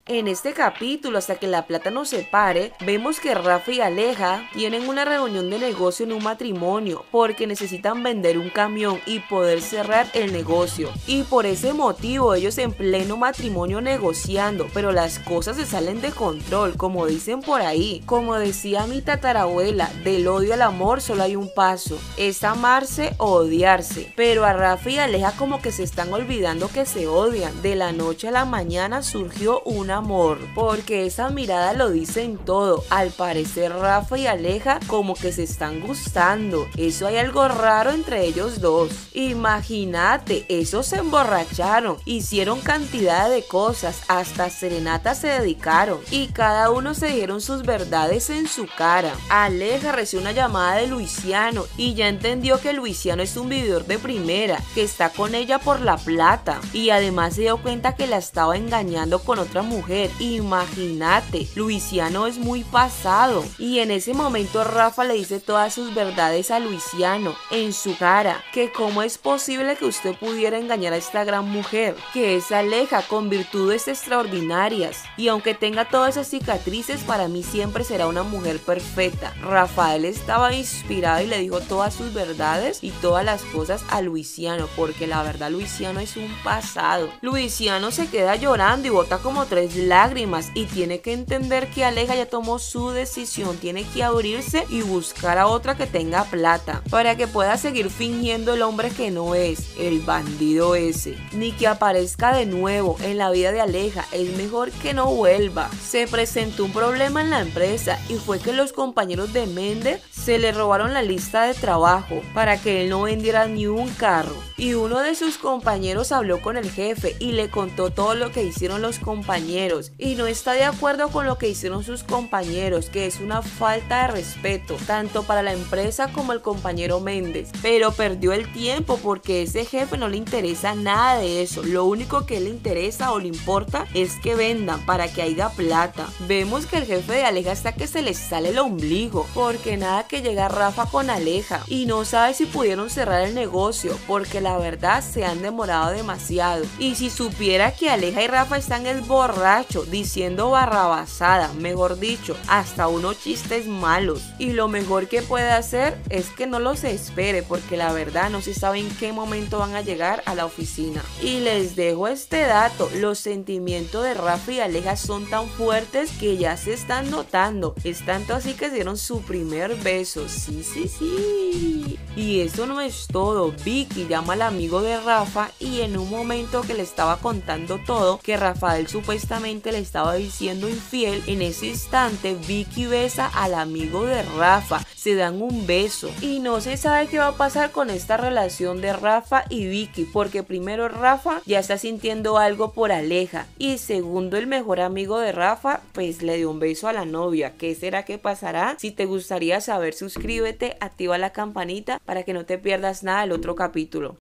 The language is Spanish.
En este capítulo, hasta que la plata nos separe, vemos que Rafa y Aleja tienen una reunión de negocio en un matrimonio porque necesitan vender un camión y poder cerrar el negocio. Y por ese motivo ellos en pleno matrimonio negociando, pero las cosas se salen de control, como dicen por ahí. Como decía mi tatarabuela, del odio al amor solo hay un paso, es amarse o odiarse. Pero a Rafa y Aleja como que se están olvidando que se odian. De la noche a la mañana surgió un amor, porque esa mirada lo dicen todo. Al parecer Rafa y Aleja como que se están gustando. Eso hay algo raro entre ellos dos. Imagínate, esos se emborracharon, hicieron cantidad de cosas, hasta serenata se dedicaron y cada uno se dijeron sus verdades en su cara. Aleja recibió una llamada de Luisiano y ya entendió que Luisiano es un vividor de primera, que está con ella por la plata, y además se dio cuenta que la estaba engañando con otra mujer. Imagínate, Luisiano es muy pasado. Y en ese momento Rafa le dice todas sus verdades a Luisiano en su cara, que cómo es posible que usted pudiera engañar a esta gran mujer, que es Aleja con virtudes extraordinarias, y aunque tenga todas esas cicatrices, para mí siempre será una mujer perfecta. Rafael estaba inspirado y le dijo todas sus verdades y todas las cosas a Luisiano, porque la verdad Luisiano es un pasado. Luisiano se queda llorando y bota como 3 lágrimas y tiene que entender que Aleja ya tomó su decisión, tiene que abrirse y buscar a otra que tenga plata, para que pueda seguir fingiendo el hombre que no es, el bandido ese, ni que aparezca de nuevo en la vida de Aleja. Es mejor que no vuelva. Se presentó un problema en la empresa y fue que los compañeros de Méndez se le robaron la lista de trabajo para que él no vendiera ni un carro, y uno de sus compañeros habló con el jefe y le contó todo lo que hicieron los compañeros y no está de acuerdo con lo que hicieron sus compañeros, que es una falta de respeto tanto para la empresa como el compañero Méndez, pero perdió el tiempo porque ese jefe no le interesa nada de eso. Lo único que le interesa o le importa es que vendan para que haya plata. Vemos que el jefe de Aleja está que se le sale el ombligo, porque nada que llega Rafa con Aleja y no sabe si pudieron cerrar el negocio, porque la verdad se han demorado demasiado. Y si supiera que Aleja y Rafa están el borracho diciendo barrabasada, mejor dicho, hasta unos chistes malos, y lo mejor que puede hacer es que no los espere, porque la verdad no se sabe en qué momento van a llegar a la oficina. Y les dejo este dato, los sentimientos de Rafa y Aleja son tan fuertes que ya se están notando, es tanto así que dieron su primer beso. Sí. Y eso no es todo. Vicky llama al amigo de Rafa y en un momento que le estaba contando todo, que Rafael supuestamente le estaba diciendo infiel, en ese instante Vicky besa al amigo de Rafa, se dan un beso y no se sabe qué va a pasar con esta relación de Rafa y Vicky, porque primero Rafa ya está sintiendo algo por Aleja y segundo el mejor amigo de Rafa pues le dio un beso a la novia. ¿Qué será que pasará? Si te gustaría saber, suscríbete, activa la campanita para que no te pierdas nada del otro capítulo.